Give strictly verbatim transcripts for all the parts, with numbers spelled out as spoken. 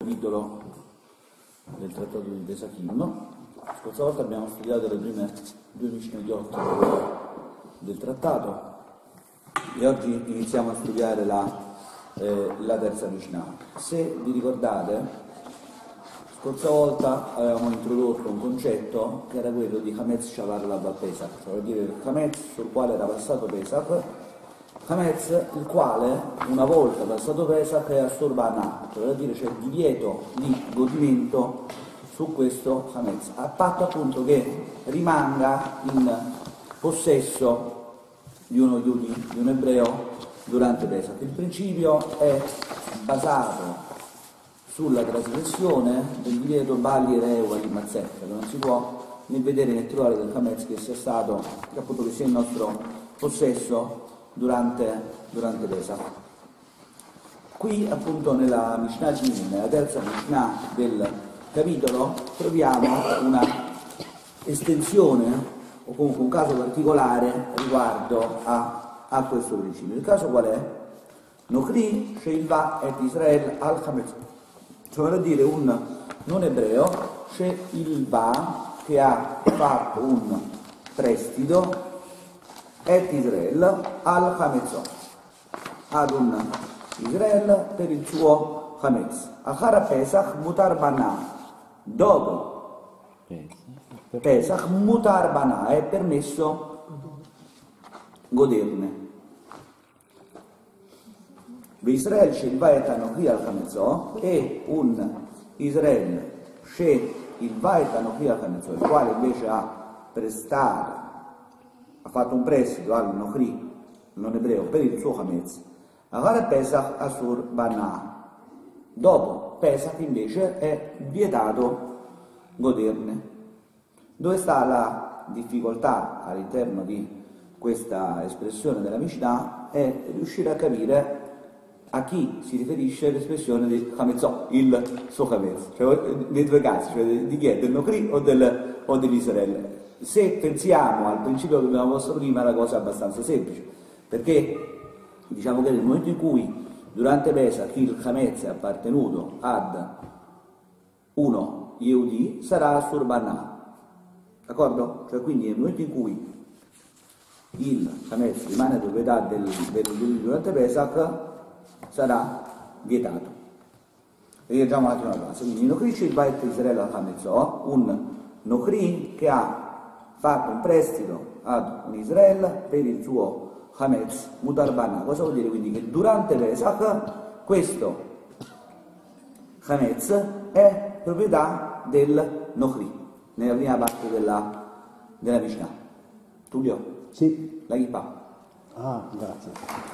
capitolo del trattato di Pesachim. La scorsa volta abbiamo studiato le prime due Mishnayot del trattato e oggi iniziamo a studiare la, eh, la terza Mishnah. Se vi ricordate, la scorsa volta avevamo introdotto un concetto che era quello di Hametz Shavar Laba Pesach, cioè vuol dire il Hametz sul quale era passato Pesach, Hametz il quale una volta passato Pesach è assorbana, cioè vuol dire c'è il divieto di godimento su questo Hametz, a patto appunto che rimanga in possesso di uno Yudi, di un ebreo durante Pesach. Il principio è basato sulla trasgressione del divieto Bali Reu al Mazzek, che non si può né vedere né trovare del Hametz che sia stato, che appunto che sia in nostro possesso durante, durante Pesach. Qui appunto nella Mishnah Gimel, nella terza Mishnah del capitolo, troviamo una estensione o comunque un caso particolare riguardo a, a questo principio. Il caso qual è? Nochri Sheilva et Israel al Hametz, cioè vuol dire un non ebreo Sheilva che ha fatto un prestito et Israel al Hametz, ad un Israel per il suo Hametz. Achara Pesach mutar bana, dopo Pesach mutar bana, è permesso goderne. Israel Sheilva et Anochi al Hametz, e un Israele Sheilva et Anochi al Hametz, il quale invece ha prestato, ha fatto un prestito al Nochri, non ebreo, per il suo Hametz. Agora Pesach asur bana, dopo Pesach invece è vietato goderne. Dove sta la difficoltà all'interno di questa espressione della Mishnah è riuscire a capire a chi si riferisce l'espressione di Hametzò, il suo Hametz, cioè nei due casi, cioè di chi è, del Nochri o, del, o dell'Israele. Se pensiamo al principio che abbiamo posto prima, la cosa è abbastanza semplice, perché diciamo che nel momento in cui durante Pesach il Hametz è appartenuto ad uno Yehudi, sarà Surbanà, d'accordo? Cioè quindi nel momento in cui il Hametz rimane proprietà del, del Yehudi durante Pesach, sarà vietato. Rileggiamo un attimo la base. Quindi Nochri Sheilva et Israel al Hametz, un Nochri che ha fatto un prestito ad un Israele per il suo Hametz mutar bana. Cosa vuol dire quindi? Che durante Pesach questo Hametz è proprietà del Nochri, nella prima parte della, della Mishnah. Tullio? Sì. La Kippah. Ah, grazie.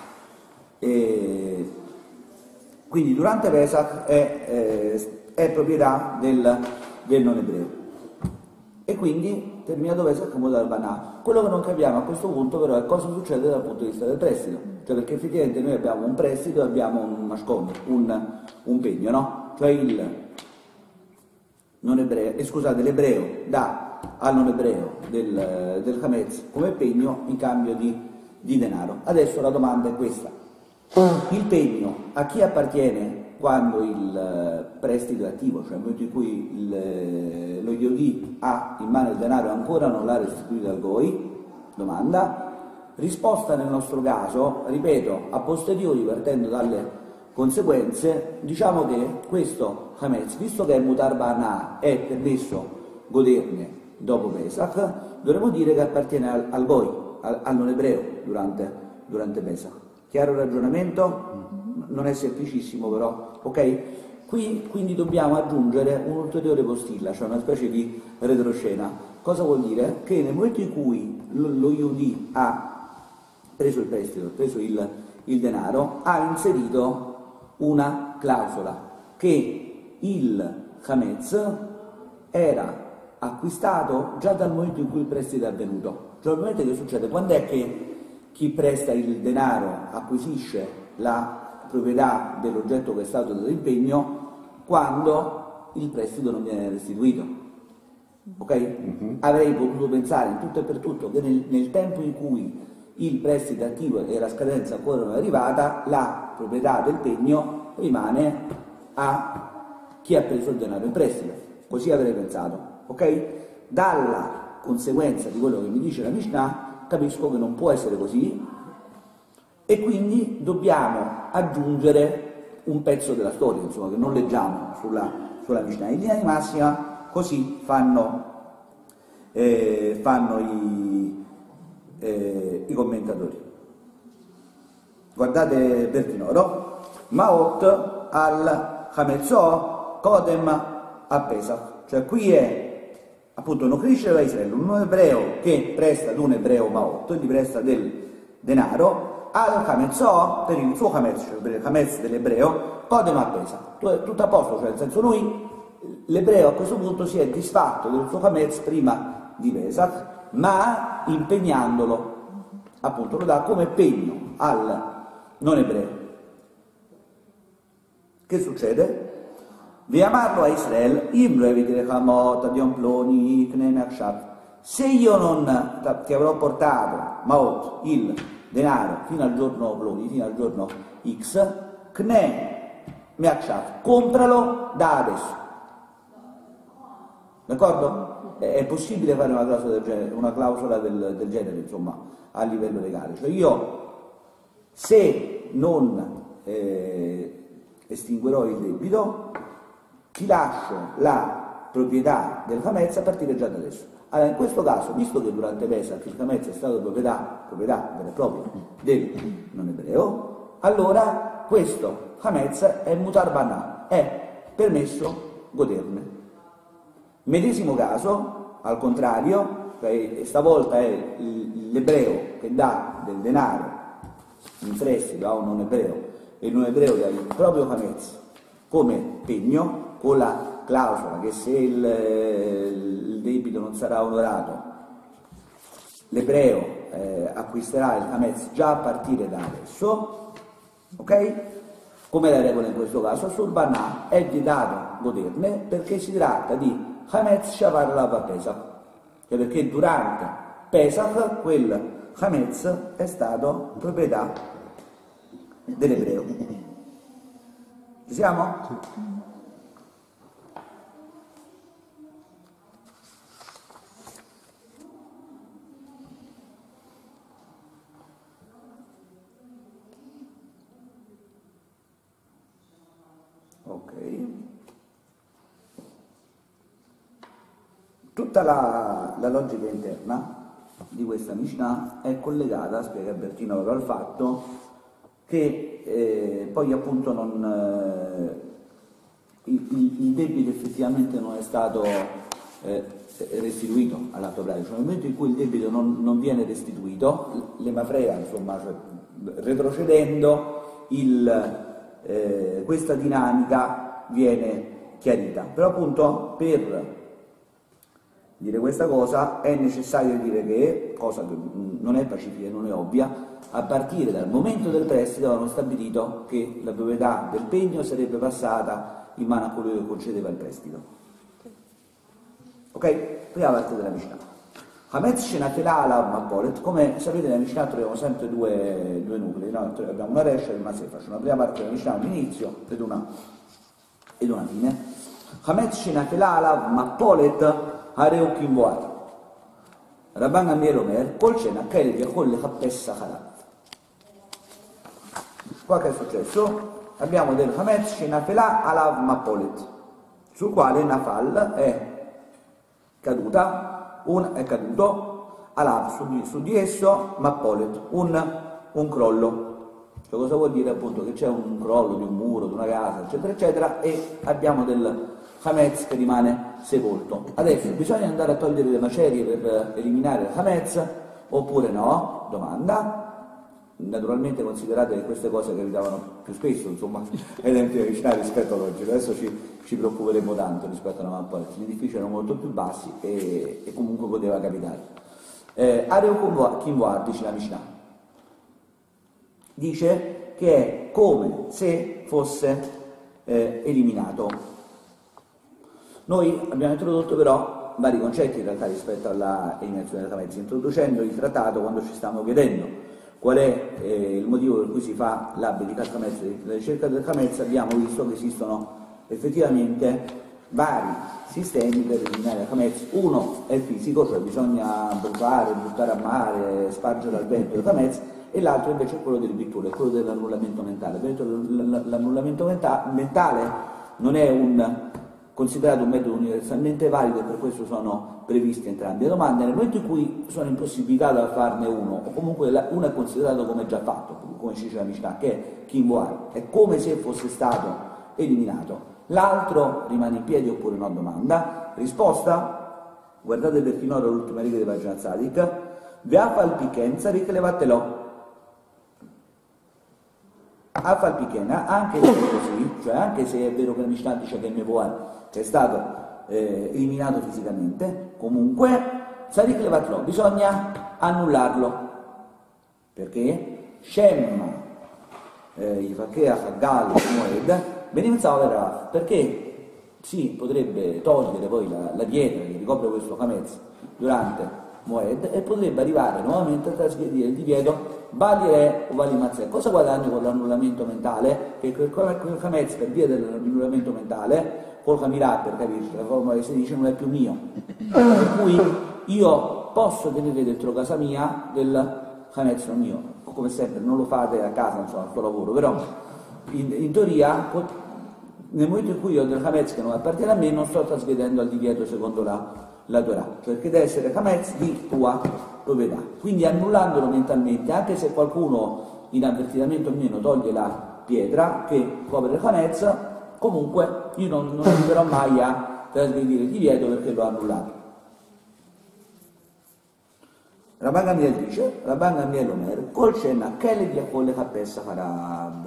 E quindi durante Pesach è, eh, è proprietà del, del non ebreo. E quindi terminato Pesach mutar bana. Quello che non capiamo a questo punto però è cosa succede dal punto di vista del prestito, cioè perché effettivamente noi abbiamo un prestito e abbiamo un mashkon, un, un pegno, no? Cioè il non ebreo, eh, scusate, l'ebreo dà al non ebreo del, del Hametz come pegno in cambio di, di denaro. Adesso la domanda è questa: il pegno a chi appartiene quando il prestito è attivo, cioè nel momento in cui il, lo Yehudi ha in mano il denaro e ancora non l'ha restituito al Goi? Domanda. Risposta nel nostro caso, ripeto, a posteriori, partendo dalle conseguenze, diciamo che questo Hametz, visto che è mutar bana, è permesso goderne dopo Pesach, dovremmo dire che appartiene al, al Goi, al, al non ebreo durante, durante Pesach. Chiaro il ragionamento? Non è semplicissimo però, ok? Qui quindi dobbiamo aggiungere un'ulteriore postilla, cioè una specie di retroscena. Cosa vuol dire? Che nel momento in cui lo, lo Yehudi ha preso il prestito, ha preso il, il denaro, ha inserito una clausola che il Hametz era acquistato già dal momento in cui il prestito è avvenuto. Cioè il momento che succede? Quando è che chi presta il denaro acquisisce la proprietà dell'oggetto che è stato dato impegno? Quando il prestito non viene restituito. Ok? Mm-hmm. Avrei potuto pensare in tutto e per tutto che nel, nel tempo in cui il prestito attivo e la scadenza ancora non è arrivata, la proprietà del pegno rimane a chi ha preso il denaro in prestito. Così avrei pensato, ok? Dalla conseguenza di quello che mi dice la Mishnah capisco che non può essere così e quindi dobbiamo aggiungere un pezzo della storia, insomma, che non leggiamo sulla, sulla Mishnah. In linea di massima così fanno, eh, fanno i, eh, i commentatori. Guardate Bertinoro, Maot al Hametzò Kodem a Pesach, cioè qui è appunto non cresceva Israele, un ebreo che presta ad un ebreo Maot, gli presta del denaro al Hametzò per il suo Hametz, cioè per il Hametz dell'ebreo, Kodem a Pesach, tutto a posto, cioè nel senso lui, l'ebreo a questo punto si è disfatto del suo Hametz prima di Pesach, ma impegnandolo, appunto lo dà come pegno al non ebreo. Che succede? Vi amarlo a Israele, se io non ti avrò portato Maot, il denaro, fino al giorno Ploni, fino al giorno X, Kne Meakshav, compralo da adesso. D'accordo? È possibile fare una clausola del genere, una clausola del, del genere, insomma, a livello legale. Cioè io, se non eh, estinguerò il debito, ti lascio la proprietà del Hametz a partire già da adesso. Allora, in questo caso, visto che durante Pesach il Hametz è stato proprietà, proprietà vera e propria del non ebreo, allora questo Hametz è mutar banà, è permesso goderne. Medesimo caso, al contrario, cioè stavolta è l'ebreo che dà del denaro in prestito a un non ebreo e il non ebreo dà il proprio Hametz come pegno, con la clausola che se il, il debito non sarà onorato, l'ebreo eh, acquisterà il Hametz già a partire da adesso, ok? Come la regola in questo caso, sul Banà è vietato goderne perché si tratta di Hametz Shavar Lava Pesach, cioè perché durante Pesach quel Hametz è stato proprietà dell'ebreo. Ci siamo? Sì. Ok. Tutta la, la logica interna di questa Mishnah è collegata, spiega Bertinoro, al fatto che eh, poi appunto non, eh, il, il debito effettivamente non è stato eh, restituito all'atto pratico. Nel momento in cui il debito non, non viene restituito, l'emafrea, insomma, cioè, retrocedendo, il, eh, questa dinamica viene chiarita. Però appunto per dire questa cosa è necessario dire che, cosa che non è pacifica e non è ovvia, a partire dal momento del prestito avevano stabilito che la proprietà del pegno sarebbe passata in mano a colui che concedeva il prestito. Ok? Prima parte della Mishnah. Hametz Shenatelah Alav Mapolet, come sapete nella Mishnah troviamo sempre due, due nuclei, no? Abbiamo una Resha e una Sefash, una prima parte della Mishnah all'inizio ed una, ed una fine. Hametz Shenatelah Alav Mapolet Hareu Kimboat. Rabban Gamliel Omer, Kol Shena Kel Yechol Lechappes Sachalat. Qua che è successo? Abbiamo del Hametz Shenatelah Alav Mapolet, sul quale Nafal è caduta, un, è caduto, Alav, su di, su di esso, Mapolet, un, un crollo. Cioè, cosa vuol dire appunto? Che c'è un crollo di un muro, di una casa, eccetera, eccetera, e abbiamo del Hametz che rimane sepolto. Adesso bisogna andare a togliere le macerie per eliminare il Hametz oppure no? Domanda. Naturalmente considerate che queste cose capitavano più spesso, insomma, ai tempi dei Mishnah rispetto ad oggi. Adesso ci, ci preoccuperemo tanto rispetto a una mappa, gli edifici erano molto più bassi e, e comunque poteva capitare. Eh, Areo Kimboar, dice la Mishnah, dice che è come se fosse eh, eliminato. Noi abbiamo introdotto però vari concetti in realtà rispetto alla eliminazione del Hametz, introducendo il trattato quando ci stiamo chiedendo qual è eh, il motivo per cui si fa l'Abedicat Hametz, la ricerca del Hametz. Abbiamo visto che esistono effettivamente vari sistemi per eliminare il Hametz. Uno è fisico, cioè bisogna bruciare, buttare a mare, spargere al vento il Hametz, e l'altro invece è quello del Bittul, è quello dell'annullamento mentale. Perché l'annullamento mentale non è un, considerato un metodo universalmente valido, e per questo sono previsti entrambi. La domanda è: nel momento in cui sono impossibilitato a farne uno, o comunque uno è considerato come già fatto, come ci dice la Mishnah, che è Kimboar, è come se fosse stato eliminato, l'altro rimane in piedi oppure no? Domanda. Risposta: guardate per finora l'ultima riga di pagina Tzadik. Ve'afal piken tzarik levatelo. Afal piken, anche se è così, cioè anche se è vero che la Mishnah dice che il Mevoar è stato eh, eliminato fisicamente, comunque tzarik levatelo, bisogna annullarlo. Perché? Shem Yifakeh Haggal Moed Benimzao, perché si potrebbe togliere poi la, la pietra che ricopre questo Hametz durante Moed e potrebbe arrivare nuovamente a trasgredire il divieto Valire o Valimazze. Cosa guadagno con l'annullamento mentale? Che quel Hametz, per via dell'annullamento mentale, col Hamirà, per capirci, la formula che si dice, non è più mio, per cui io posso tenere dentro casa mia del Hametz non mio. Come sempre non lo fate a casa, insomma, al suo lavoro, però in, in teoria nel momento in cui io ho del Hametz che non appartiene a me, non sto trasgredendo al divieto secondo la, la Torah, perché deve essere Hametz di tua proprietà. Quindi annullandolo mentalmente, anche se qualcuno inavvertitamente o meno toglie la pietra che copre il Hametz, comunque io non, non arriverò mai a trasgredire il divieto perché l'ho annullato. Rabban Gamliel dice, Rabban Gamliel Omer, Kol Shena Kelev Yakol Lechapes Harab.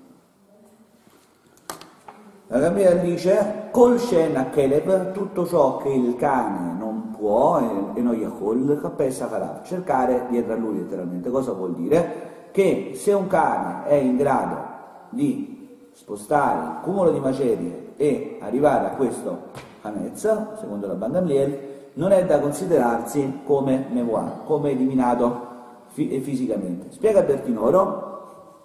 Rabban Gamliel dice, Kol Shena Kelev, tutto ciò che il cane non può e, e non Yakol Lechapes Harab, cercare dietro a lui letteralmente. Cosa vuol dire? Che se un cane è in grado di spostare il cumulo di macerie e arrivare a questo Hametz, secondo Rabban Gamliel, non è da considerarsi come Mevoar, come eliminato fi- fisicamente. Spiega Bertinoro,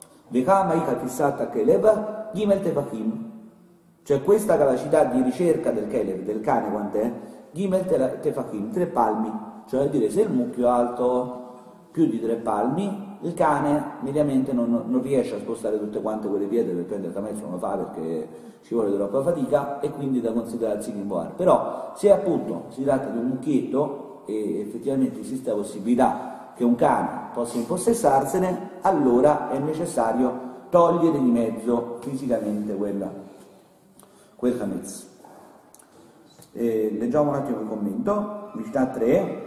Gimel Tefachim, cioè questa capacità di ricerca del Kelev, del cane, quant'è? Gimel Tefachim, tre palmi, cioè dire se il mucchio è alto più di tre palmi, il cane mediamente non, non riesce a spostare tutte quante quelle pietre, per prendere il Hametz non lo fa perché ci vuole troppa fatica, e quindi da considerarsi Kimboar. Però se appunto si tratta di un mucchietto e effettivamente esiste la possibilità che un cane possa impossessarsene, allora è necessario togliere di mezzo fisicamente quella, quel Hametz. Eh, leggiamo un attimo il commento. Mishnah tre,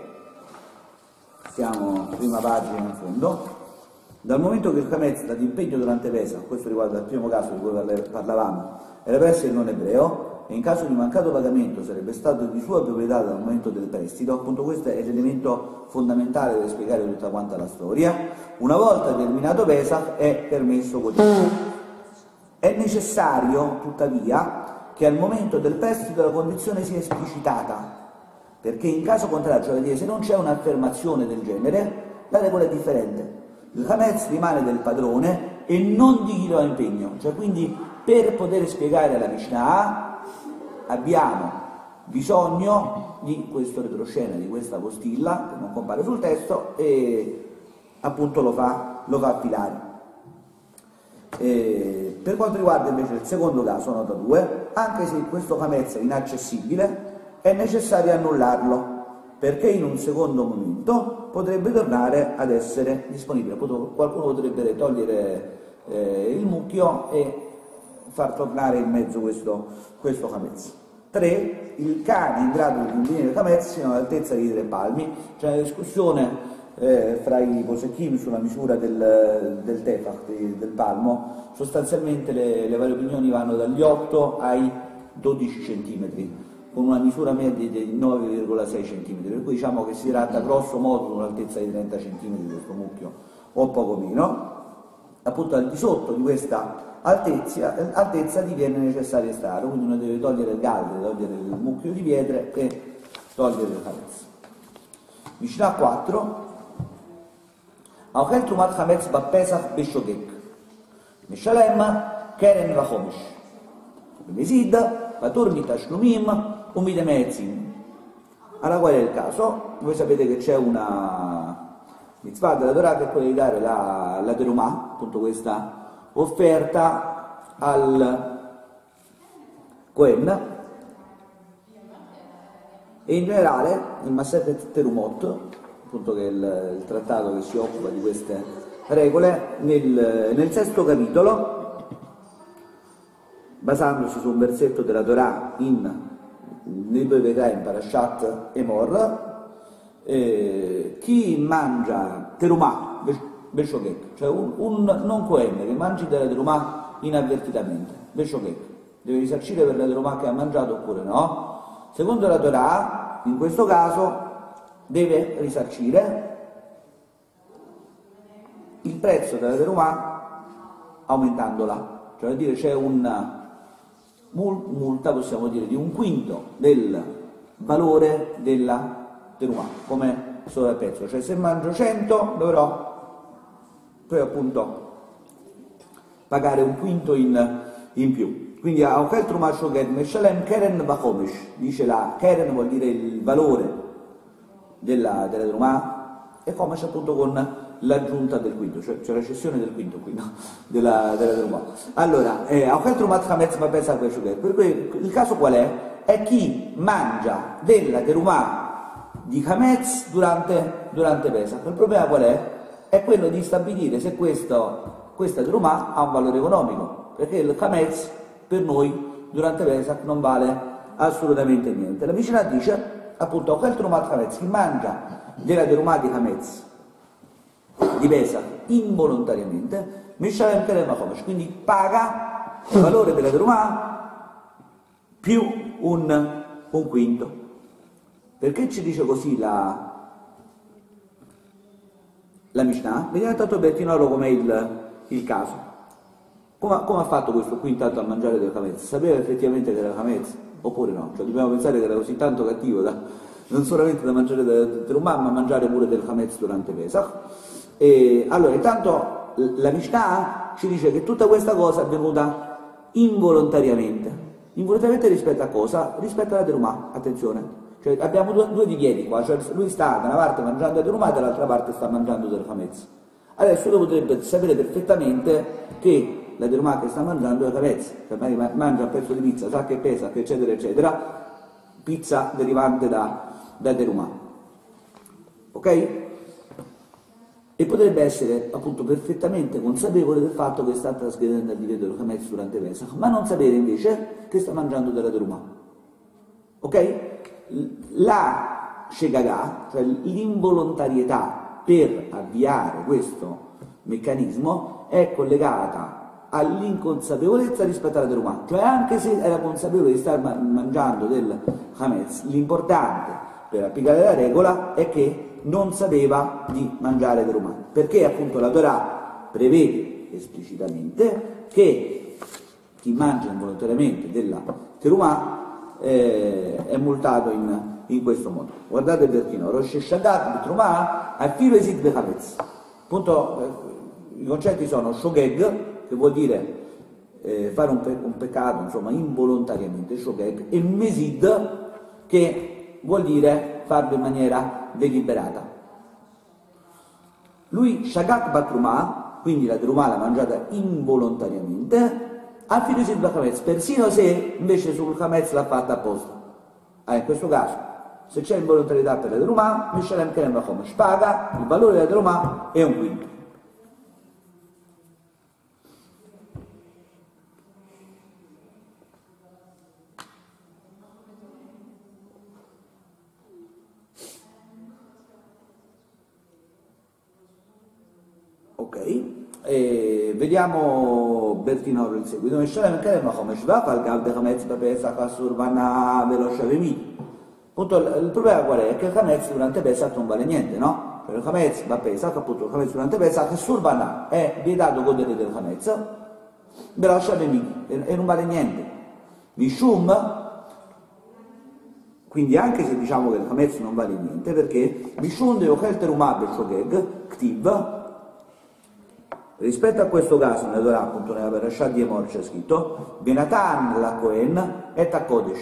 siamo prima pagina in fondo. Dal momento che il Hametz dà d'impegno durante Pesach, questo riguarda il primo caso di cui parlavamo, era presso il non ebreo, e in caso di mancato pagamento sarebbe stato di sua proprietà dal momento del prestito, appunto questo è l'elemento fondamentale per spiegare tutta quanta la storia. Una volta terminato Pesach è permesso così. È necessario, tuttavia, che al momento del prestito la condizione sia esplicitata, perché in caso contrario, cioè se non c'è un'affermazione del genere, la regola è differente. Il Hametz rimane del padrone e non di chi lo ha impegno, cioè quindi per poter spiegare la Mishnah abbiamo bisogno di questo retroscena, di questa postilla che non compare sul testo e appunto lo fa, lo fa affilare. E per quanto riguarda invece il secondo caso, nota due, anche se questo Hametz è inaccessibile, è necessario annullarlo, perché in un secondo momento potrebbe tornare ad essere disponibile. Qualcuno potrebbe togliere eh, il mucchio e far tornare in mezzo questo, questo Hametz. tre. Il cane in grado di diminuire il Hametz fino all'altezza di tre palmi. C'è una discussione eh, fra i posechim sulla misura del, del tefach, del palmo. Sostanzialmente le, le varie opinioni vanno dagli otto ai dodici centimetri, con una misura media di nove virgola sei centimetri, per cui diciamo che si tratta grosso modo di un'altezza di trenta centimetri di questo mucchio, o poco meno. Appunto al di sotto di questa altezza, altezza diviene necessario estrarre, quindi uno deve togliere il galde, togliere il mucchio di pietre e togliere il Hametz. Mishnah quattro, Aochel Trumat Hametz Bapesach Beshogek Mishalem Keren Vachomish. Mesid, Patur Mitashlumim, Umidemezim. Allora qual è il caso? Voi sapete che c'è una mitzvah della Torah che è quella di dare la, la terumah, appunto questa offerta al Kohen, e in generale il Masechet Terumot, appunto che è il, il trattato che si occupa di queste regole, nel, nel sesto capitolo, basandosi su un versetto della Torah in nei due vedrai in Parashat Emor, eh, chi mangia terumah beshogek, cioè un, un non Kohen che mangi della terumah inavvertitamente, beshogek, deve risarcire per la terumah che ha mangiato oppure no? Secondo la Torah, in questo caso, deve risarcire il prezzo della terumah aumentandola, cioè vuol dire c'è una multa, possiamo dire, di un quinto del valore della terumah, come sovrapprezzo, cioè se mangio cento dovrò poi appunto pagare un quinto in, in più. Quindi a Ochel Trumah Shogeg Meshalem Keren Bachomish, dice la Keren vuol dire il valore della, della terumah, e Chomesh appunto con l'aggiunta del quinto, cioè, cioè la cessione del quinto qui, no? della, della terumah. Allora, eh, Ochel Trumah Chametz ma pensa a questo che per cui il caso qual è? È chi mangia della terumah di Chametz durante, durante Pesach. Il problema qual è? È quello di stabilire se questo, questa terumah ha un valore economico, perché il Chametz per noi durante Pesach non vale assolutamente niente. La Mishnah dice appunto Ochel Trumah Chametz, chi mangia della terumah di Chametz di Pesach involontariamente, Mishalem Kerem Chomesh, quindi paga il valore della terumah più un, un quinto. Perché ci dice così la, la Mishnah? Vediamo tanto per Tinoro com'è il, il caso. Come, come ha fatto questo qui intanto a mangiare del Chametz? Sapeva effettivamente che era Chametz oppure no? Cioè dobbiamo pensare che era così tanto cattivo da, non solamente da mangiare del terumah, ma mangiare pure del Chametz durante Pesach. E allora intanto la Mishnah ci dice che tutta questa cosa è avvenuta involontariamente. Involontariamente rispetto a cosa? Rispetto alla terumah, attenzione. Cioè abbiamo due, due divieti qua, cioè lui sta da una parte mangiando la terumah e dall'altra parte sta mangiando del Chametz. Adesso lui potrebbe sapere perfettamente che la terumah che sta mangiando è Chametz, cioè magari mangia un pezzo di pizza, sa che pesa, eccetera eccetera, pizza derivante da, da terumah. Ok? E potrebbe essere appunto perfettamente consapevole del fatto che sta trasgredendo il divieto del Chametz durante Pesach, ma non sapere invece che sta mangiando della terumah. Ok? La Shegagah, cioè l'involontarietà per avviare questo meccanismo, è collegata all'inconsapevolezza rispetto alla terumah, cioè anche se era consapevole di stare mangiando del Chametz, l'importante per applicare la regola è che non sapeva di mangiare terumah, perché appunto la Torah prevede esplicitamente che chi mangia involontariamente della terumah eh, è multato in, in questo modo. Guardate il vertino, Rosh Shagat B'Trumah Afilu Esid B'Chametz. Appunto eh, i concetti sono Shogeg, che vuol dire eh, fare un, pe un peccato insomma involontariamente, Shogeg, e Mesid, che vuol dire farlo in maniera deliberata. Lui Shagat Batrumah, quindi la terumah l'ha mangiata involontariamente, al filo di Chametz, persino se invece sul Chametz l'ha fatta apposta. Ah, in questo caso, se c'è involontarietà per la terumah, Mishalem Kerem Chomesh, paga il valore della terumah e un quinto. Ok, e vediamo Bertinoro il seguito. Appunto il problema qual è? Che il Chametz durante Pesach non vale niente, no? Per il Chametz va Pesach, appunto il Chametz durante Pesach, Survana è vietato godere del Chametz, e non vale niente. Mishum, quindi anche se diciamo che il Chametz non vale niente, perché Mishum de Ochel Terumah Beshogeg, Ktiv, Rispetto a questo caso, nella Torah, appunto nella Parashat di Emor c'è scritto Benatan la Cohen et a Kodesh,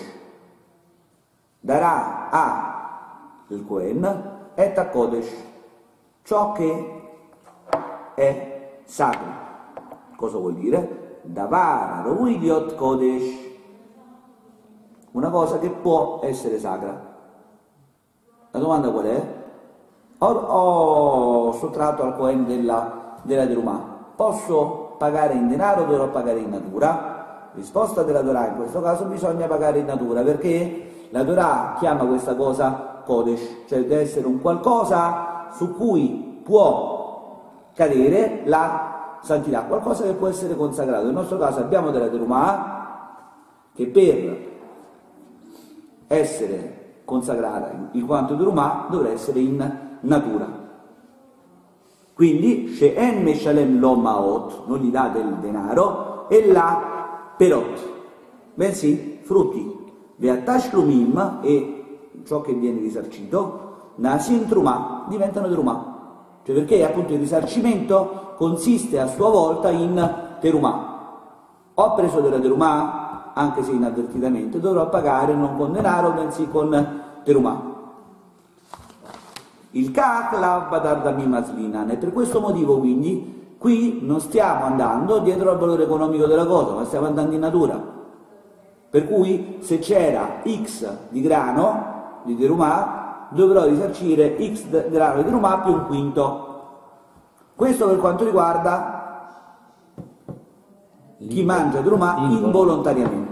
darà a il Cohen et a Kodesh, ciò che è sacro. Cosa vuol dire? Davar Ruidiot Kodesh, una cosa che può essere sacra. La domanda qual è? Ho, ho sottratto al Cohen della della Terumah, posso pagare in denaro o dovrò pagare in natura? Risposta della Torah: in questo caso bisogna pagare in natura, perché la Torah chiama questa cosa Kodesh, cioè deve essere un qualcosa su cui può cadere la santità, qualcosa che può essere consacrato. Nel nostro caso abbiamo della Terumah che per essere consacrata in quanto Terumah dovrà essere in natura. Quindi, She'en Meshalem lo Maot, non gli dà del denaro, e la Perot, bensì frutti. Ve'atash Lumim, e ciò che viene risarcito, Nasin Trumah, diventano Terumah. Cioè perché appunto il risarcimento consiste a sua volta in Terumah. Ho preso della Terumah, anche se inavvertitamente, dovrò pagare non con denaro, bensì con Terumah. Il Kach la Badardamim Aslinan, e per questo motivo quindi qui non stiamo andando dietro al valore economico della cosa, ma stiamo andando in natura. Per cui se c'era X di grano di Terumah, dovrò risarcire X di grano di Terumah più un quinto. Questo per quanto riguarda chi mangia Terumah involontariamente.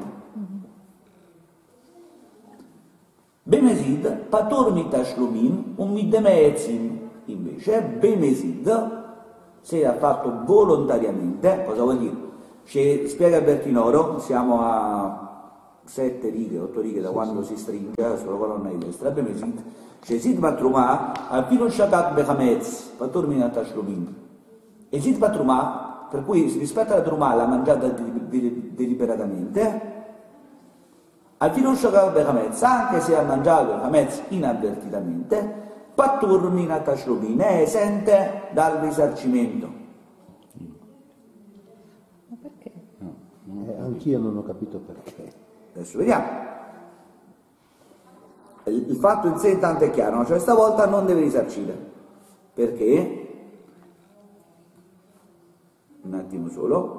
Bemesid, patur mitashlumin, un middemeezim, invece, bemesid, se ha fatto volontariamente, cosa vuol dire? Ci spiega Bertinoro, siamo a sette righe, otto righe da quando si stringe sulla colonna di destra, bemesid, shesid batrumah, alpino shakat bechametz, patur mitashlumin. E sid batrumah, per cui rispetto alla trumah l'ha mangiata deliberatamente, al filuscio Hametz, anche se ha mangiato il Hametz inavvertitamente, Pattur Minatashlumin, è esente dal risarcimento. Ma perché? No, eh, anch'io non ho capito perché. Adesso vediamo. Il, il fatto in sé intanto è chiaro, no? Cioè stavolta non deve risarcire. Perché? Un attimo solo.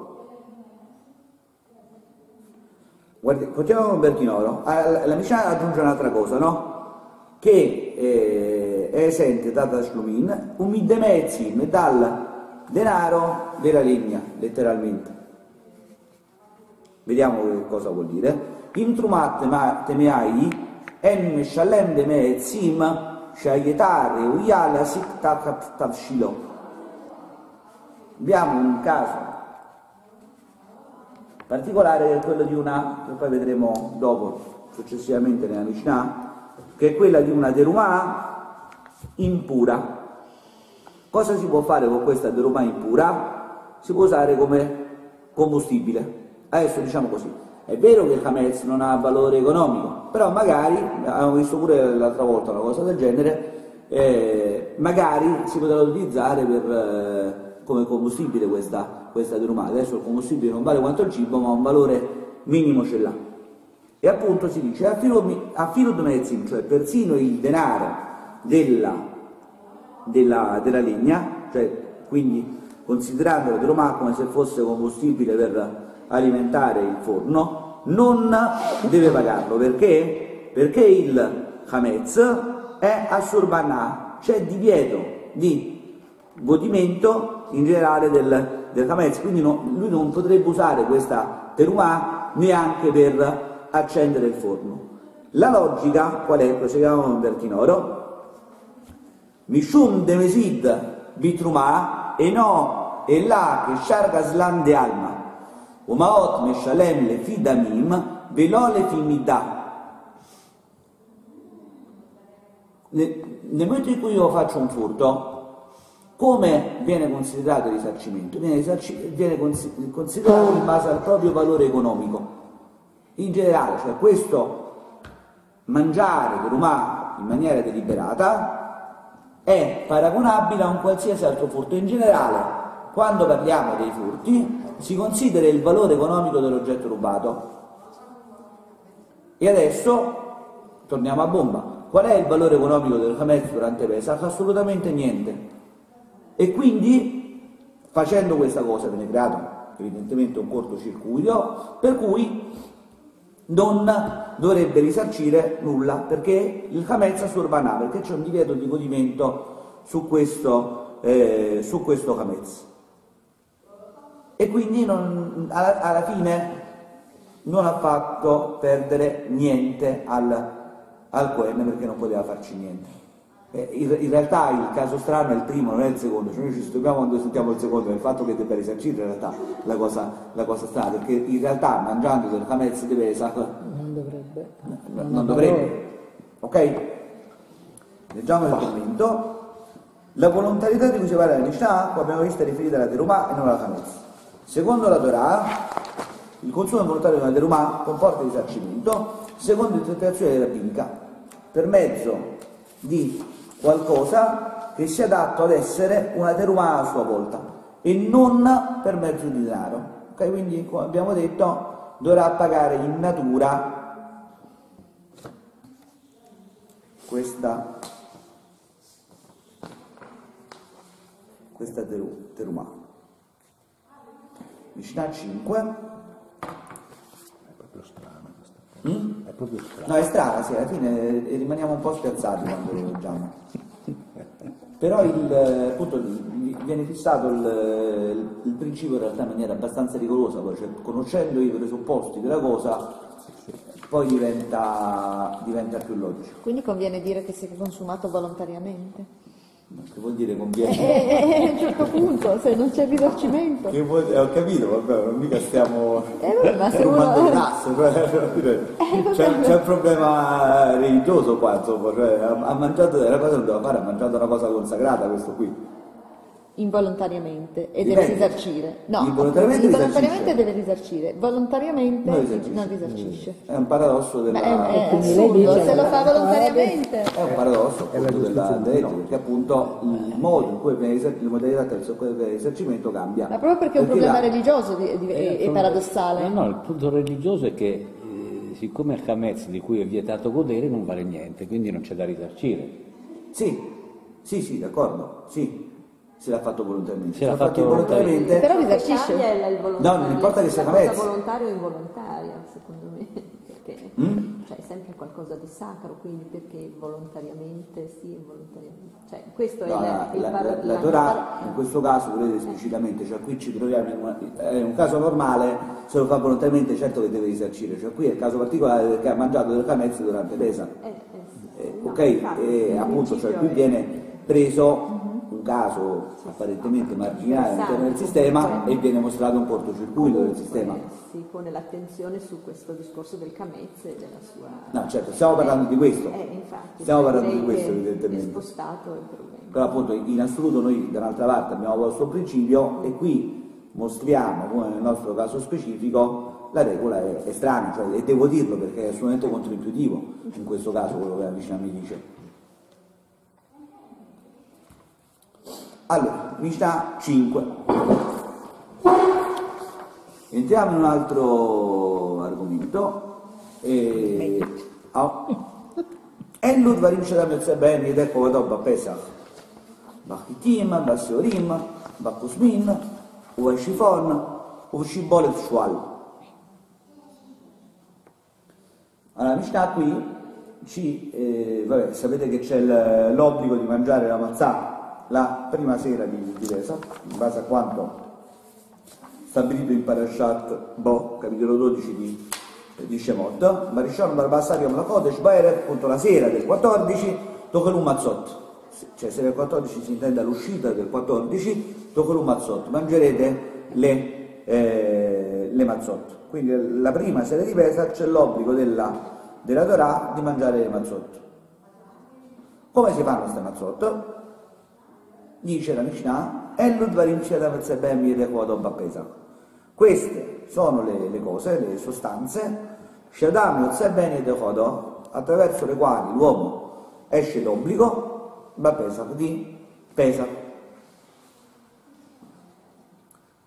Guardi, continuiamo con Bertinoro. La Mishnah aggiunge un'altra cosa, no? Che eh, è esente da Tashlumin, un middemezzim dal denaro della legna, letteralmente. Vediamo che cosa vuol dire. Intrumat ma temeai en shalem demezzim shayetare uyala siktakat tavshilo. Abbiamo un caso particolare che è quello di una, che poi vedremo dopo, successivamente nella Mishnah, che è quella di una Terumah impura. Cosa si può fare con questa Terumah impura? Si può usare come combustibile. Adesso diciamo così, è vero che il Hametz non ha valore economico, però magari, abbiamo visto pure l'altra volta una cosa del genere, eh, magari si potrà utilizzare per... Eh, come combustibile questa, questa Terumah. Adesso il combustibile non vale quanto il cibo, ma un valore minimo ce l'ha. E appunto si dice, a Filud Mezzim, cioè persino il denaro della, della, della legna, cioè quindi considerando la Terumah come se fosse combustibile per alimentare il forno, non deve pagarlo. Perché? Perché il Hametz è assurbanà, c'è divieto di godimento in generale del, del Hametz, quindi no, lui non potrebbe usare questa Terumah neanche per accendere il forno. La logica qual è? Proseguiamo con Bertinoro. Mishum demesid bitrumah e no e là che shargaslan de alma umaot meshalem le fidamim velo le fimidah. Nel momento in cui io faccio un furto, come viene considerato il risarcimento? Viene, risarci- viene cons- considerato in base al proprio valore economico. In generale, cioè questo mangiare Terumah in maniera deliberata è paragonabile a un qualsiasi altro furto. In generale, quando parliamo dei furti si considera il valore economico dell'oggetto rubato. E adesso torniamo a bomba. Qual è il valore economico del Hametz durante Pesach? Assolutamente niente. E quindi, facendo questa cosa, viene creato evidentemente un cortocircuito, per cui non dovrebbe risarcire nulla, perché il Hametz assurbanà, perché c'è un divieto di godimento su questo, eh, su questo Hametz. E quindi non, alla, alla fine non ha fatto perdere niente al, al Cohen, perché non poteva farci niente. Eh, in, in realtà il caso strano è il primo, non è il secondo, cioè noi ci stupiamo quando sentiamo il secondo, il fatto che debba risarcire in realtà la cosa, la cosa strana, perché in realtà mangiando del Hametz di Pesach non dovrebbe. non, non dovrebbe. Ok? Leggiamo il commento. La volontarietà di cui si parla nella Mishnah, come abbiamo visto, è riferita alla terumah e non alla Hametz. Secondo la Torah, il consumo volontario della terumah comporta risarcimento, secondo l'interpretazione della rabbinica, per mezzo di qualcosa che sia adatto ad essere una terumah a sua volta e non per mezzo di denaro. Ok? Quindi, come abbiamo detto, dovrà pagare in natura questa, questa teru, terumah. Mishnah cinque. È proprio strana questa cosa. Mm? È proprio strana. No, è strana, sì, alla fine rimaniamo un po' spiazzati quando lo leggiamo. Però il, appunto, viene fissato il, il principio in realtà in maniera abbastanza rigorosa, poi, cioè, conoscendo i presupposti della cosa, poi diventa, diventa più logico. Quindi conviene dire che si è consumato volontariamente. Che vuol dire conviene? Eh, a un certo punto, se non c'è risarcimento. Che vuol, eh, ho capito, vabbè, non mica stiamo Eh, vabbè, ma se rubando uno- le tasse, cioè, c'è, c'è un problema religioso qua, insomma, cioè, ha, ha mangiato della cosa che non doveva fare, ha mangiato una cosa consacrata, questo qui. Involontariamente e Dipende. deve risarcire. No, Involontariamente involontariamente risarcisce. deve risarcire, volontariamente Non risarcisce. non risarcisce. È un paradosso della... Ma è, è quindi lei assurdo, dice- se lo fa volontariamente. È un paradosso È la appunto della giustizia di legge, no. perché appunto il modo in cui viene risarcito, la modalità attraverso cui viene risarcimento cambia. Ma proprio perché è un problema la- religioso di- di- Eh, è, è sono- paradossale. No, no, il punto religioso è che eh, siccome il Hametz di cui è vietato godere non vale niente, quindi non c'è da risarcire. Sì, sì, sì, d'accordo, sì, se l'ha fatto volontariamente. Se l'ha fatto fatto volontariamente... Però Quello che risarcisce. cambia è il volontario, No, non importa che sia la Hametz. cosa volontaria o involontaria, secondo me, perché Mm? cioè, è sempre qualcosa di sacro, quindi perché volontariamente sì, involontariamente. Cioè, questo è No, il, la, il la, par- la, la la- Torah in questo caso lo vede esplicitamente, cioè qui ci troviamo in, una, in un caso normale, se lo fa volontariamente certo che deve risarcire, cioè qui è il caso particolare perché ha mangiato del Hametz durante Pesach. eh, eh, sì. Eh, No, ok, infatti, e il appunto cioè, principio qui è- viene preso un caso apparentemente marginale all'interno del sistema e viene mostrato un cortocircuito del sistema. Eh, si pone l'attenzione su questo discorso del Camez e della sua... No, certo, stiamo parlando di questo. Eh, infatti, Stiamo parlando direi di questo, che evidentemente. è spostato il problema. Però appunto in assoluto noi dall'altra parte abbiamo posto il principio e qui mostriamo, come nel nostro caso specifico, la regola è, è strana, cioè, e devo dirlo perché è assolutamente controintuitivo in questo caso quello che la vicina mi dice. Allora, Mishnah cinque. Entriamo in un altro argomento. E... Oh. אלו דברים שאדם יוצא בהם ידי כובדו בפסח, בחיטים, בשעורים, בכוסמין, ובשיפון, ובשיבולת שועל. Allora, la Mishnah qui ci, eh, vabbè, sapete che c'è il- l'obbligo di mangiare la mazzà la prima sera di, di Pesach, in base a quanto stabilito in Parashat Bo, capitolo dodici di di Shemot, Marishon Barbassar Yom Lachodesh Baerev, appunto la sera del quattordici, Tokelum Mazzot, cioè sera del quattordici si intende all'uscita del quattordici, Tokelum Mazzot, mangerete le, eh, le Mazzot. Quindi la prima sera di Pesach c'è l'obbligo della, della Torah di mangiare le Mazzot. Come si fanno queste Mazzot? Dice la Mishnah, Elud Varim Shedam Etzebem Yedekwadom Pesach. Queste sono le, le cose, le sostanze, Shadam Yotzeben Yedechodo, attraverso le quali l'uomo esce d'obbligo, da Pesach, di Pesach.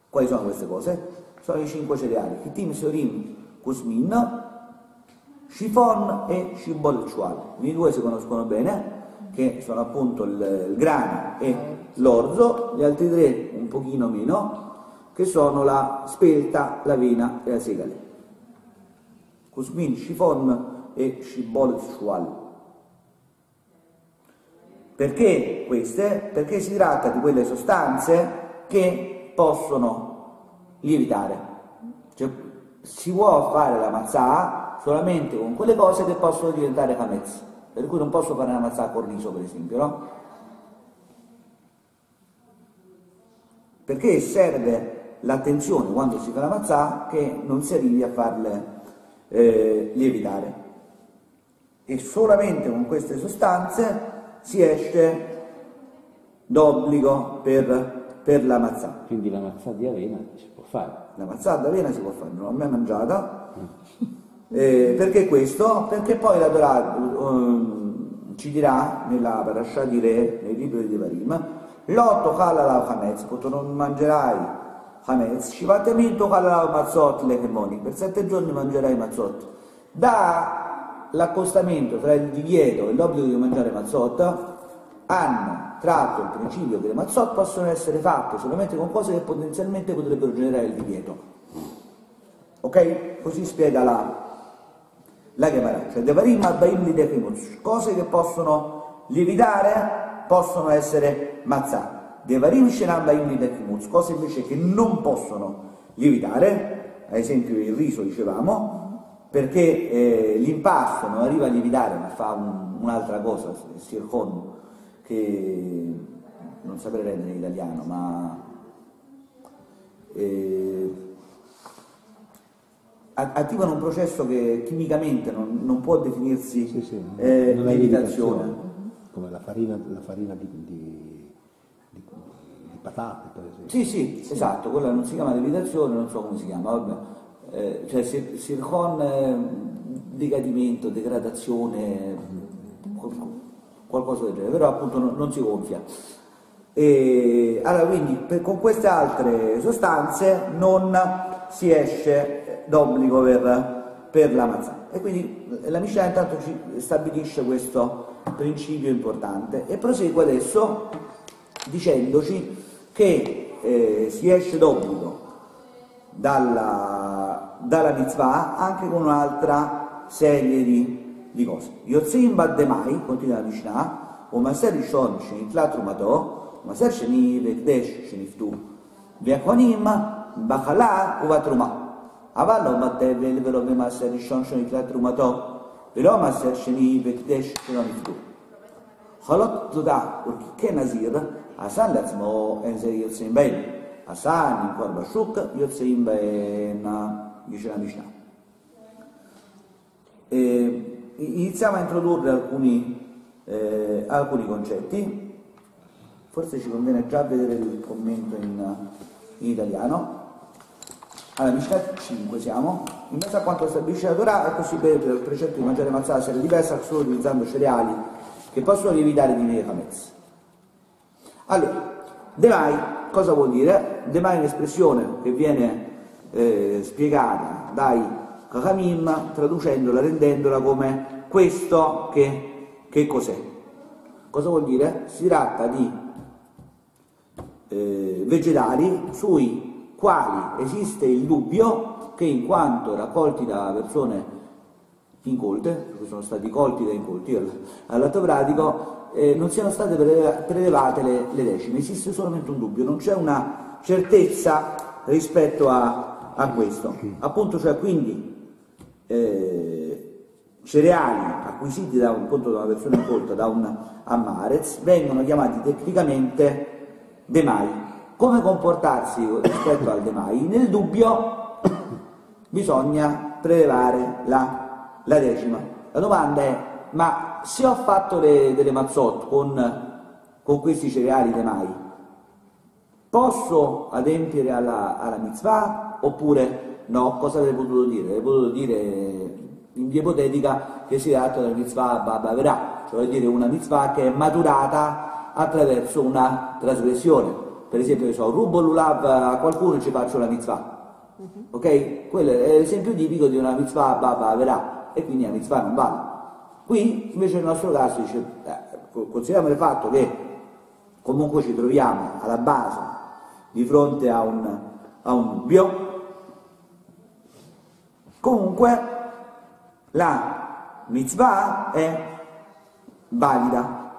Quali sono queste cose? Sono i cinque cereali: chitim, siorim, kusmin, chiffon e shibol chual. I due si conoscono bene, che sono appunto il, il grano e l'orzo, gli altri tre un pochino meno, che sono la spelta, l'avena e la segale. Kusmin, chiffon e shibol chual. Perché queste? Perché si tratta di quelle sostanze che possono lievitare. Cioè, si può fare la matzah solamente con quelle cose che possono diventare hametz, per cui non posso fare una matzah con riso, per esempio, no? Perché serve l'attenzione quando si fa la matzah che non si arrivi a farle eh, lievitare, e solamente con queste sostanze si esce d'obbligo per, per la matzah. Quindi la mazzà di avena si può fare. La mazzà d'avena si può fare, non l'ho mai mangiata. Eh, perché questo? Perché poi la Torah um, ci dirà nella parasha di Re, nei libri di Devarim, l'otto halal hametz, tu non mangerai hametz, shivatamim tu halal mazzot lechemoni, per sette giorni mangerai mazzot. Da l'accostamento tra il divieto e l'obbligo di mangiare mazzot hanno tratto il principio che le mazzot possono essere fatte solamente con cose che potenzialmente potrebbero generare il divieto. Ok? Così spiega la la Gemara, cioè devarim abbaim li dechimus, cose che possono lievitare possono essere mazzà. Devarim shenam abbaim li dechimus, cose invece che non possono lievitare, ad esempio il riso dicevamo, perché eh, l'impasto non arriva a lievitare ma fa un, un'altra cosa, il sirchon, che non saprei rendere in italiano, ma eh, attivano un processo che chimicamente non, non può definirsi Sì, sì, eh, non è lievitazione. lievitazione, come la farina, la farina di, di, di, di patate, per esempio. Sì, sì, sì, esatto, quella non si chiama lievitazione, non so come si chiama, vabbè. Eh, cioè sir- sircon, eh, decadimento, degradazione, qual- qualcosa del genere, però appunto non, non si gonfia. E, allora quindi per, con queste altre sostanze non si esce d'obbligo per, per la mazzà. E quindi la Mishnah intanto ci stabilisce questo principio importante e prosegue adesso dicendoci che eh, si esce d'obbligo dalla, dalla mitzvah anche con un'altra serie di, di cose. Yotzim baddemai, continua la Mishnah, o maser rishon shenitla trumato, maser sheni vekdesh sheniftu, ve'akonim בחלה ובתרומה. אבל לא בטבל ולא במעשר ראשון שנקרא תרומתו, ולא מעשר שני והקדש שלא נפדו. חלות תודה, וכנזיר, עשן לעצמו אין זה יוצאים בהן. עשן אם כבר בשוק, יוצאים בהן, dice la Mishnah. E iniziamo a introdurre alcuni, eh, alcuni concetti. Forse ci conviene già vedere il commento in, in italiano. Allora, Mishnah cinque siamo. In base a quanto stabilisce la Torah è possibile per il precetto di mangiare matzah la sera diversa solo utilizzando cereali che possono lievitare di neve hametz. Allora, demai cosa vuol dire? Demai è un'espressione che viene eh, spiegata dai Chachamim traducendola, rendendola come questo che, che cos'è. Cosa vuol dire? Si tratta di eh, vegetali sui quali esiste il dubbio che in quanto raccolti da persone incolte, perché sono stati colti da incolti all'atto pratico, eh, non siano state prelevate le, le decime. Esiste solamente un dubbio, non c'è una certezza rispetto a, a questo. Appunto, cioè quindi eh, cereali acquisiti da un conto da una persona incolta, da un ammarez, vengono chiamati tecnicamente demai. Come comportarsi rispetto al demai? Nel dubbio bisogna prelevare la, la decima. La domanda è, ma se ho fatto le, delle mazzot con, con questi cereali demai, posso adempiere alla, alla mitzvah oppure no? Cosa avrei potuto dire? Avrei potuto dire in via ipotetica che si tratta della mitzvah Baba Verà, cioè dire una mitzvah che è maturata attraverso una trasgressione. per esempio, che so, rubo l'ulav a qualcuno e ci faccio la mitzvah. Ok? Quello è l'esempio tipico di una mitzvah baba verà, e quindi la mitzvah non vale. Qui invece nel nostro caso dice, eh, consideriamo il fatto che comunque ci troviamo alla base di fronte a un, a un dubbio, comunque la mitzvah è valida.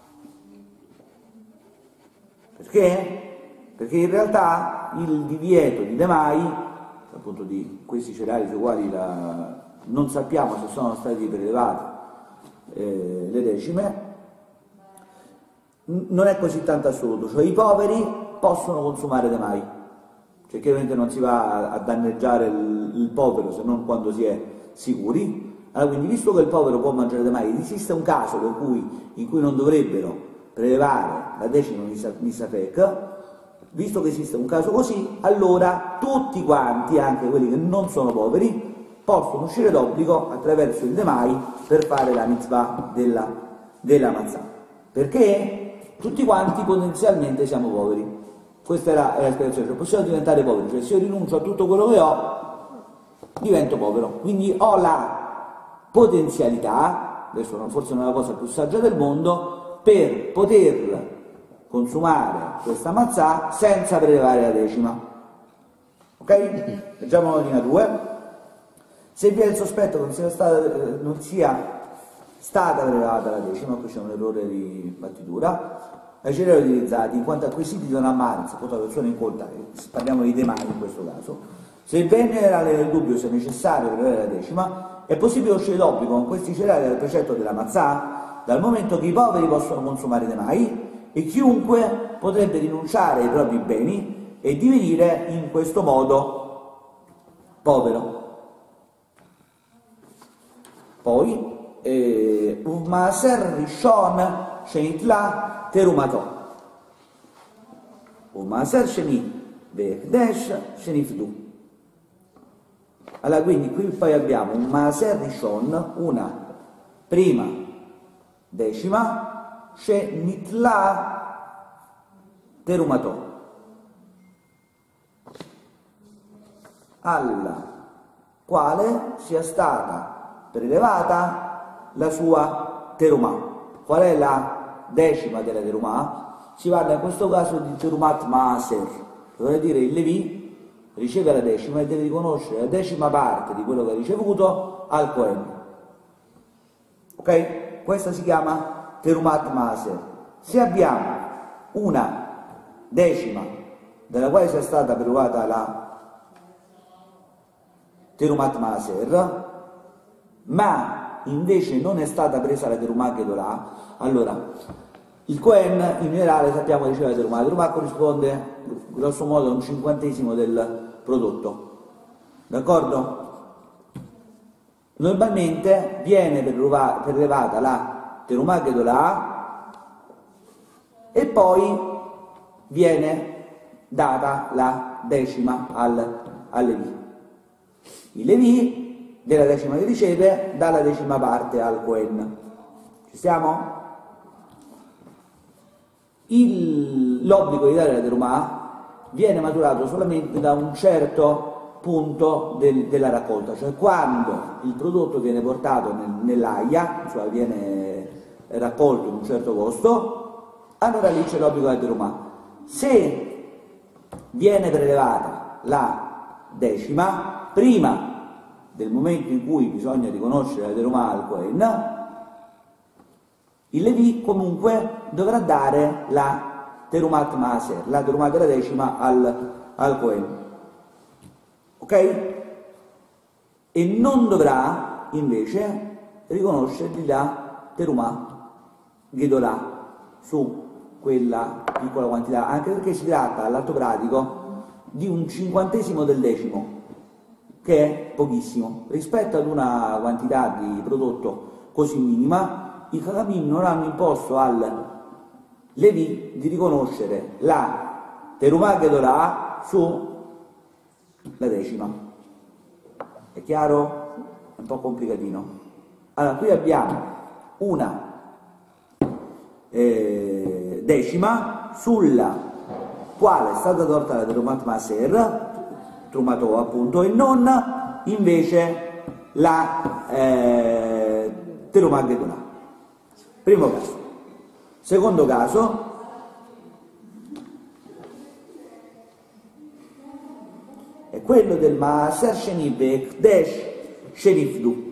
Perché? Perché in realtà il divieto di demai, appunto di questi cereali sui quali la, non sappiamo se sono stati prelevati eh, le decime, n- non è così tanto assoluto, cioè i poveri possono consumare demai, cioè chiaramente non si va a, a danneggiare il, il povero se non quando si è sicuri. Allora, quindi, visto che il povero può mangiare demai, esiste un caso per cui, in cui non dovrebbero prelevare la decima misafek. Visto che esiste un caso così, allora tutti quanti, anche quelli che non sono poveri, possono uscire d'obbligo attraverso il demai per fare la mitzvah della, della mazzà. Perché tutti quanti potenzialmente siamo poveri. Questa è la, è la spiegazione, cioè possiamo diventare poveri, cioè se io rinuncio a tutto quello che ho, divento povero. Quindi ho la potenzialità, adesso forse non è la cosa più saggia del mondo, per poter consumare questa mazzà senza prelevare la decima. Ok? Leggiamo la linea due. Se vi è il sospetto che non sia stata, non sia stata prelevata la decima, qui c'è un errore di battitura, ai cereali utilizzati in quanto acquisiti da una maranza, appunto la persona in conta, parliamo di demai in questo caso, se il bene generale nel dubbio sia necessario prelevare la decima, è possibile uscire d'obbligo con questi cereali dal precetto della mazzà, dal momento che i poveri possono consumare demai e chiunque potrebbe rinunciare ai propri beni e divenire in questo modo povero. Poi, Umaser Rishon Shenitla Terumato. Umaser Sheni Vekdesh Shenifdu. Allora, quindi qui poi abbiamo un Maser Rishon, una prima decima, Shenitla Terumato, alla quale sia stata prelevata la sua terumà. Qual è la decima della terumà? Si parla in questo caso di terumat maaser, vuol dire il Levi riceve la decima e deve riconoscere la decima parte di quello che ha ricevuto al Cohen. Ok? Questa si chiama terumat maaser. Se abbiamo una decima della quale sia stata prelevata la terumat maaser, ma invece non è stata presa la terumah gedolà, allora il Cohen in generale sappiamo che riceve la terumah. La terumah corrisponde grosso modo a un cinquantesimo del prodotto, d'accordo? Normalmente viene prelevata la terumah gedolà e poi viene data la decima al, al Levi. Il Levi della decima che riceve dà la decima parte al Cohen. Ci siamo? Il, l'obbligo di dare la terumah viene maturato solamente da un certo punto del, della raccolta, cioè quando il prodotto viene portato nel, nell'aia, cioè viene raccolto in un certo posto, allora lì c'è l'obbligo della terumah. Se viene prelevata la decima prima del momento in cui bisogna riconoscere la terumah al Cohen, il Levi comunque dovrà dare la terumat maaser, la terumah della decima al, al Cohen, ok? E non dovrà invece riconoscergli la terumah gedolà su quella piccola quantità, anche perché si tratta all'atto pratico di un cinquantesimo del decimo, che è pochissimo rispetto ad una quantità di prodotto così minima. I Chachamim non hanno imposto al Levi di riconoscere la terumah gedolà su la decima. È chiaro? È un po' complicatino. Allora, qui abbiamo una eh, decima sulla quale è stata tolta la Terumat Maser, Trumatò appunto, e non invece la eh, Terumat Gedolà. Primo caso. Secondo caso, è quello del Maaser Sheni Be'Ekdesh Shenifdu.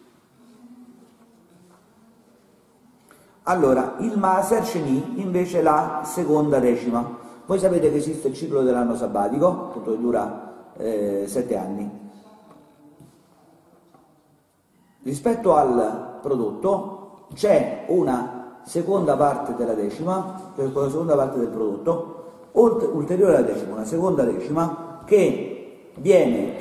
Allora, il Maaser Sheni invece è la seconda decima. Voi sapete che esiste il ciclo dell'anno sabbatico, appunto che dura eh, sette anni. Rispetto al prodotto c'è una seconda parte della decima, cioè la seconda parte del prodotto, ulteriore alla decima, una seconda decima che viene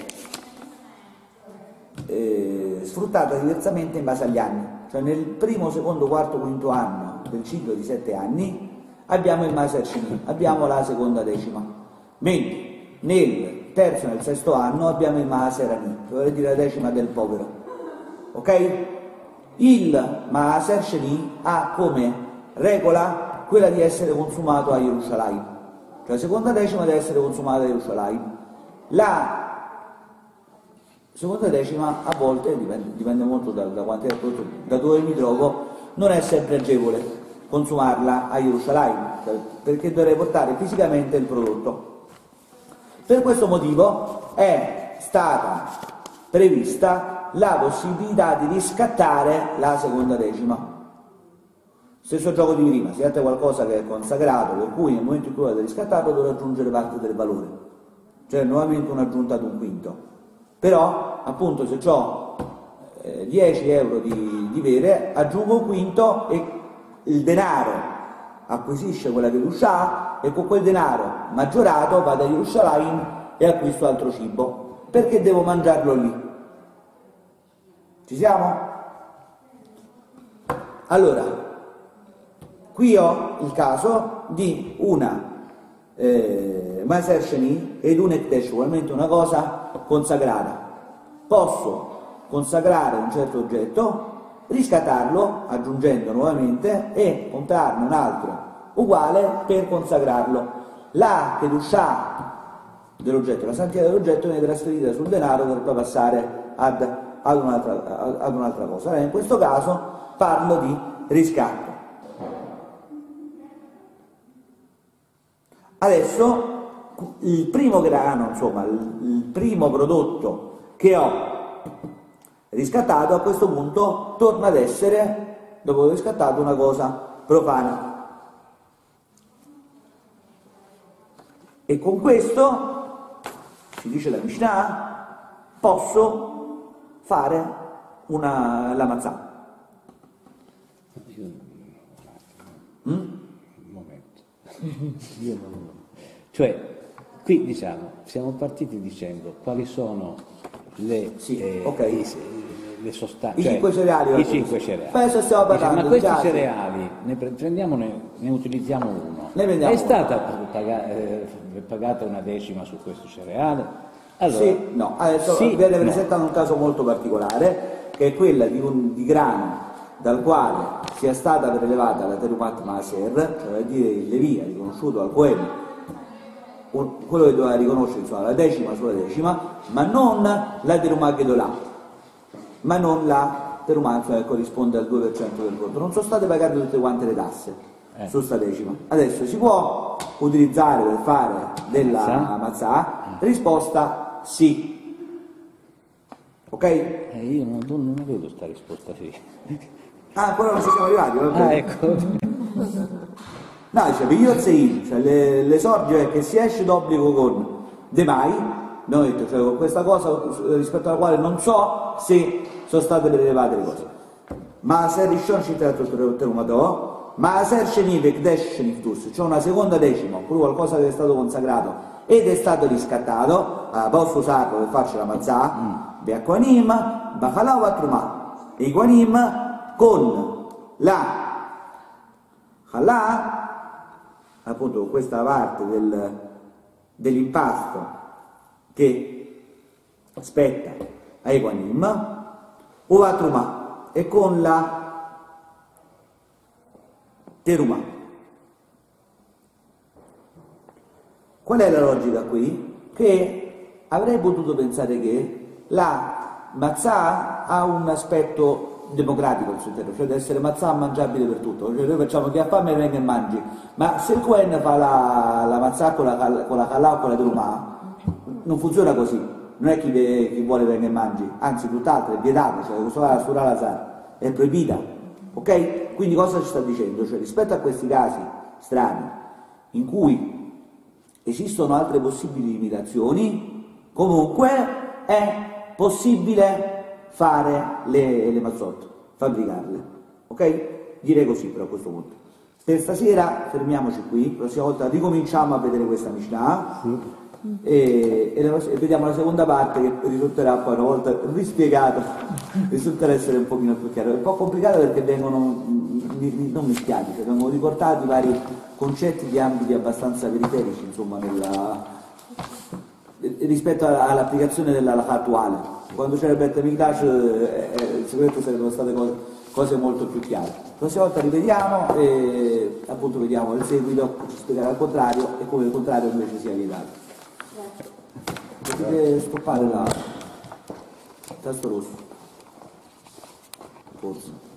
eh, sfruttata diversamente in base agli anni. Cioè nel primo, secondo, quarto, quinto anno del ciclo di sette anni abbiamo il Maaser Sheni, abbiamo la seconda decima, mentre nel terzo e nel sesto anno abbiamo il Maaser Ani, che vuol dire la decima del povero. Ok? Il Maaser Sheni ha come regola quella di essere consumato a Gerusalemme, cioè la seconda decima deve essere consumata a Gerusalemme. La seconda decima a volte, dipende, dipende molto da, da quanto è il prodotto, da dove mi trovo, non è sempre agevole consumarla a Gerusalemme, cioè perché dovrei portare fisicamente il prodotto. Per questo motivo è stata prevista la possibilità di riscattare la seconda decima. Stesso gioco di prima, si tratta di qualcosa che è consacrato, per cui nel momento in cui vado a riscattarlo devo aggiungere parte del valore, cioè nuovamente un'aggiunta ad un quinto. Però, appunto, se ho eh, dieci euro di, di vere, aggiungo un quinto e il denaro acquisisce quella che Yerusha e con quel denaro maggiorato vado a Gerusalemme e acquisto altro cibo, perché devo mangiarlo lì. Ci siamo? Allora, qui ho il caso di una eh, Maaser Sheni ed un Ekdesh, ugualmente una cosa consacrata. Posso consacrare un certo oggetto, riscattarlo aggiungendo nuovamente e comprarne un altro uguale per consacrarlo. La Kedusha dell'oggetto, la santità dell'oggetto viene trasferita sul denaro per poi passare ad, ad, un'altra, ad un'altra cosa. Allora, in questo caso parlo di riscatto. Adesso il primo grano, insomma, il, il primo prodotto che ho riscattato a questo punto torna ad essere, dopo aver riscattato, una cosa profana. E con questo, ci dice la Mishnah, posso fare una, la mazzà. Mm? Un momento. Io non... Cioè, qui diciamo, siamo partiti dicendo quali sono le, sì, eh, okay. i, le sostanze, i cioè, cinque cereali. I cinque cereali. Adesso stiamo parlando Dice, ma questi di cereali, ne prendiamone, ne utilizziamo uno. Ne prendiamo È stata pagata, eh, pagata una decima su questo cereale? Allora, sì, no, adesso sì, viene no. presentato un caso molto particolare, che è quella di un di grano dal quale sia stata prelevata la Terumat Maser, cioè a dire il Levia riconosciuto al Cohen, quello che doveva riconoscere, insomma, la decima sulla decima, ma non la Terumat Gedolà, ma non la Terumat che corrisponde al due per cento del conto. Non sono state pagate tutte quante le tasse eh. su sta decima. Adesso si può utilizzare per fare della mazzà? Risposta sì. Ok? Eh, io non, non avevo sta risposta sì. Ah, ancora non ci siamo arrivati, va bene. Ah, ecco. No, dice, per io sei, cioè l'esordio è che si esce d'obbligo con de mai, abbiamo detto, cioè con questa cosa rispetto alla quale non so se sono state prelevate le cose. Ma se rishon ci tratto terumato, ma se sheni vekdesh sheniftus, cioè una seconda decima, oppure qualcosa che è stato consacrato ed è stato riscattato, ah, posso usarlo per farci la mazzà, mm. be'akwanim, bachalà o atrumà, e i quanim con la halà, appunto questa parte del, dell'impasto che spetta ai quanim, o atrumà, e con la terumà. Qual è la logica qui? Che avrei potuto pensare che la mazzà ha un aspetto democratico al suo interno, cioè deve essere mazzà mangiabile per tutto, cioè noi facciamo chi ha fame venga e mangi, ma se il Cohen fa la, la mazzà con la, con la calà o con la terumà, non funziona così, non è chi, chi vuole venga e mangi, anzi tutt'altro è vietato, cioè la Surah al-Azhar è proibita, ok? Quindi cosa ci sta dicendo? Cioè rispetto a questi casi strani in cui esistono altre possibili limitazioni, comunque è possibile fare le, le mazzotte, fabbricarle, ok? Direi così però a questo punto. Per stasera fermiamoci qui, la prossima volta ricominciamo a vedere questa Mishnah e, e, la, e vediamo la seconda parte che risulterà poi una volta rispiegata, risulterà essere un pochino più chiaro. È un po' complicato perché vengono non mischiati, cioè vengono riportati vari concetti di ambiti abbastanza periferici, insomma, nella, rispetto all'applicazione della attuale. Quando c'era il Bet Mikdash eh, sicuramente sarebbero state cose, cose molto più chiare. La prossima volta rivediamo e appunto vediamo il seguito, ci spiegherà il contrario e come il contrario invece sia vietato. Potete stoppare la il tasto rosso, forse.